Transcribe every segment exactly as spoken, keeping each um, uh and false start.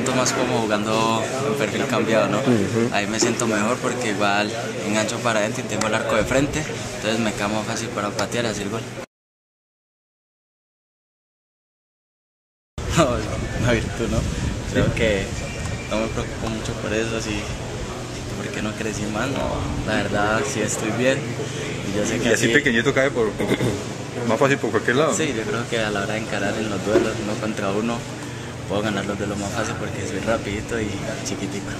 siento más como jugando en perfil cambiado, ¿no? Uh-huh. Ahí me siento mejor porque igual engancho para adentro y tengo el arco de frente, entonces me queda más fácil para patear y hacer gol. No, es una virtud, ¿no? Creo ¿Sí? que no me preocupo mucho por eso, así, porque no crecí más, no, la verdad sí estoy bien. Y yo sé que ¿Y así, así pequeñito cae por, más fácil por cualquier lado? Sí, yo creo que a la hora de encarar en los duelos, uno contra uno, puedo ganar los duelos más fácil porque soy rapidito y chiquitico.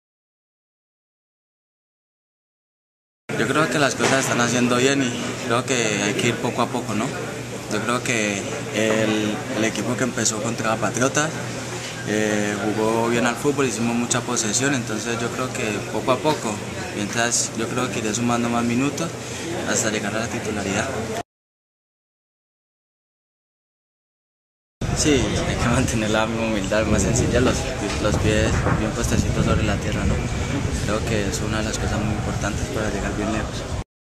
Yo creo que las cosas están haciendo bien y creo que hay que ir poco a poco, ¿no? Yo creo que el, el equipo que empezó contra Patriotas eh, jugó bien al fútbol, hicimos mucha posesión, entonces yo creo que poco a poco, mientras yo creo que iré sumando más minutos hasta llegar a la titularidad. Sí, hay que mantener la misma humildad, más sencilla, los, los pies bien puestecitos sobre la tierra, ¿no? Creo que es una de las cosas muy importantes para llegar bien lejos.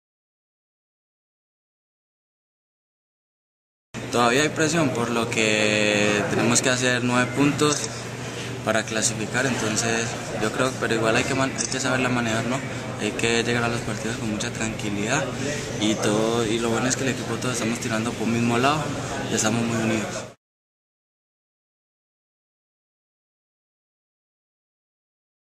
Todavía hay presión, por lo que tenemos que hacer nueve puntos para clasificar, entonces yo creo, pero igual hay que, hay que saberla manejar, ¿no? Hay que llegar a los partidos con mucha tranquilidad y todo, y lo bueno es que el equipo todos estamos tirando por un mismo lado y estamos muy unidos.